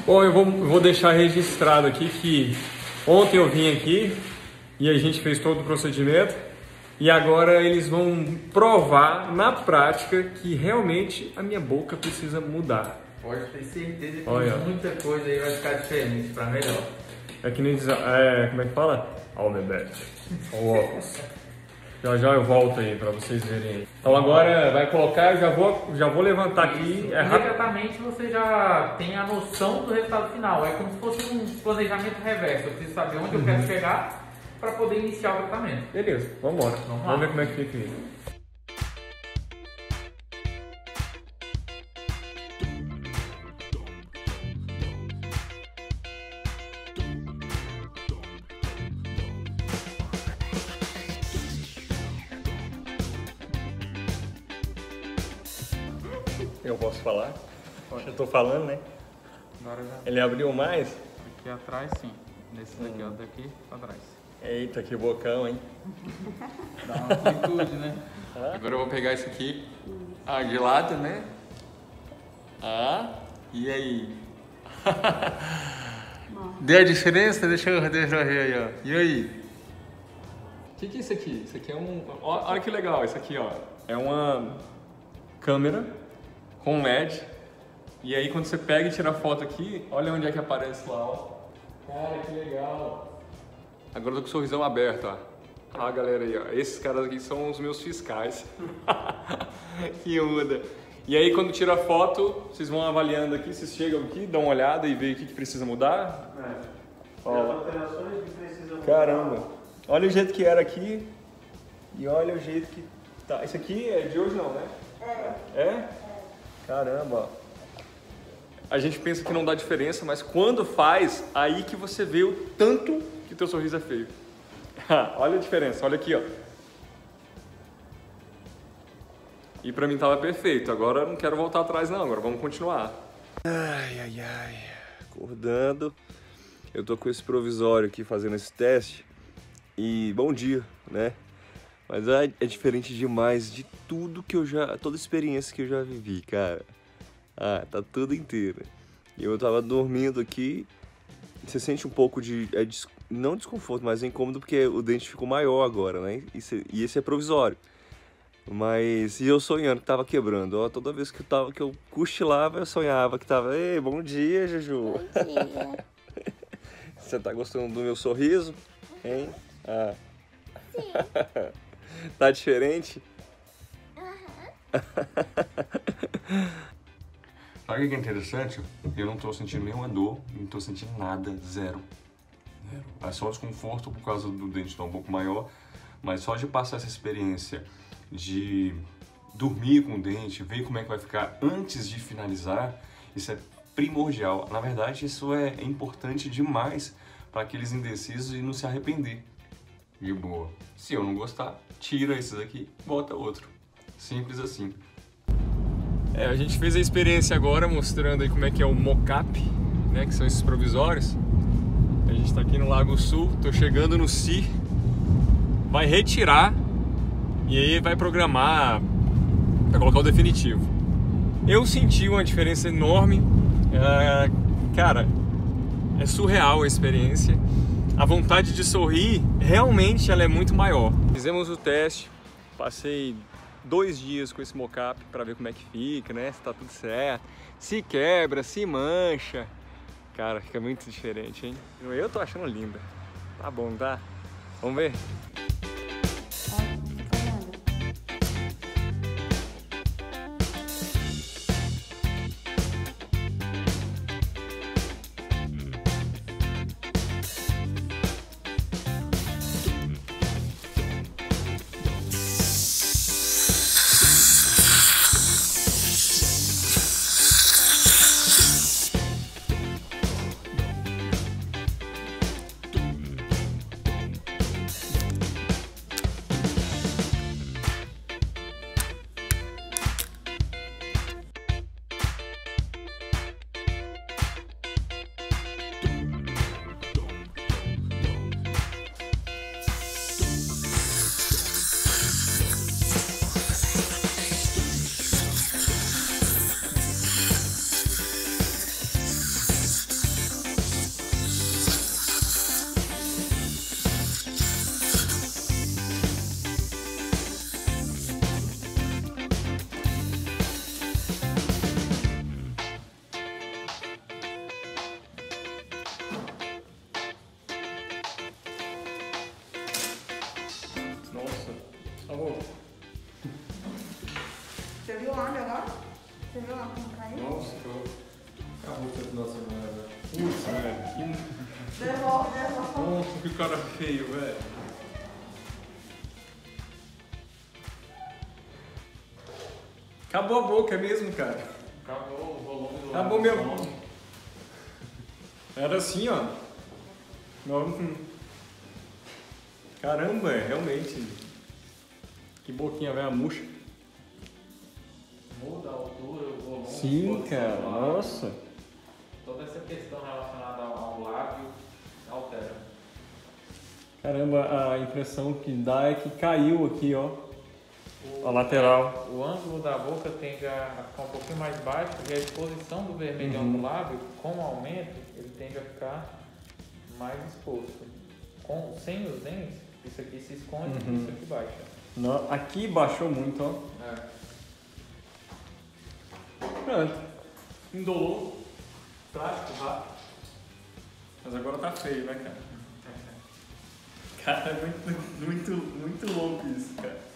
Bom, eu vou deixar registrado aqui que ontem eu vim aqui e a gente fez todo o procedimento e agora eles vão provar na prática que realmente a minha boca precisa mudar. Pode ter certeza que Olha. muita coisa aí vai ficar diferente para melhor. É que nem diz, como é que fala? All the best. All óculos. Já eu volto aí pra vocês verem aí. Então agora vai colocar, eu já vou levantar aqui. É rápido. Imediatamente você já tem a noção do resultado final. É como se fosse um planejamento reverso. Eu preciso saber onde eu quero chegar para poder iniciar o tratamento. Beleza, vamos embora. Vamos lá. Vamos ver como é que fica aí. Eu posso falar? Pode. Eu tô falando, né? Agora já. Ele abriu mais? Aqui atrás, sim. Nesse daqui, ó. Daqui pra trás. Eita, que bocão, hein? Dá uma amplitude, né? Agora eu vou pegar esse aqui, de lado, né? E aí? Deu a diferença? Deixa eu ver aí, ó. E aí? O que é isso aqui? Isso aqui é um... Olha que legal, isso aqui, ó. É uma câmera com LED. E aí quando você pega e tira a foto aqui, olha onde é que aparece lá, ó. Cara, que legal. Agora eu tô com o sorrisão aberto, ó. Ah, galera aí, ó. Esses caras aqui são os meus fiscais. Que muda. E aí quando tira a foto, vocês vão avaliando aqui, vocês chegam aqui, dão uma olhada e veem o que precisa mudar. Ó. As alterações que precisam mudar. Caramba. Olha o jeito que era aqui e olha o jeito que tá. Isso aqui é de hoje não, né? É? Caramba. A gente pensa que não dá diferença, mas quando faz, aí que você vê o tanto que teu sorriso é feio. Olha a diferença, olha aqui, ó. E pra mim tava perfeito, agora eu não quero voltar atrás não, agora vamos continuar. Ai, acordando. Eu tô com esse provisório aqui fazendo esse teste e bom dia, né? Mas é diferente demais de tudo que toda experiência que eu já vivi, cara. Tá tudo inteiro. E eu tava dormindo aqui, você sente um pouco de, não desconforto, mas é incômodo porque o dente ficou maior agora, né? E esse é provisório. Mas e eu sonhando que tava quebrando, ó, toda vez que eu cochilava, eu sonhava que tava, ei, bom dia, Juju. Bom dia. Você tá gostando do meu sorriso? Hein? Sim. Tá diferente? Sabe o que é interessante? Eu não tô sentindo nenhuma dor, não tô sentindo nada, zero. É só desconforto por causa do dente estar um pouco maior, mas só de passar essa experiência de dormir com o dente, ver como é que vai ficar antes de finalizar, isso é primordial. Na verdade, isso é importante demais para aqueles indecisos e não se arrepender. De boa. Se eu não gostar, tira esses aqui, bota outro. Simples assim. A gente fez a experiência agora mostrando aí como é que é o mock-up, né, que são esses provisórios. A gente está aqui no Lago Sul, tô chegando no CI, vai retirar e aí vai programar para colocar o definitivo. Eu senti uma diferença enorme, cara, é surreal a experiência. A vontade de sorrir, realmente ela é muito maior. Fizemos o teste, passei 2 dias com esse mock-up para ver como é que fica, né? Se tá tudo certo, se quebra, se mancha. Cara, fica muito diferente, hein? Eu tô achando linda. Tá bom, tá? Vamos ver? Acabou. Você viu o lábio agora? Você viu lá como caiu? Nossa, acabou o tempo da semana, velho. Putz, velho. Devolve. Nossa, que cara feio, velho. Acabou a boca, é mesmo, cara. Acabou o volume do Acabou lábio. mesmo. Era assim, ó. Caramba, realmente. Que boquinha velha murcha. Muda a altura, o volume. Sim, a posição cara. do lábio. Nossa. Toda essa questão relacionada ao lábio altera. Caramba, a impressão que dá é que caiu aqui, ó. A lateral. O ângulo da boca tende a ficar um pouquinho mais baixo e a exposição do vermelhão do lábio, com o aumento, ele tende a ficar mais exposto. Sem os dentes, isso aqui se esconde e isso aqui baixa. Não, aqui baixou muito, ó. Pronto. Indolou. Prático, rápido. Mas agora tá feio, né, cara? Cara, é muito louco isso, cara.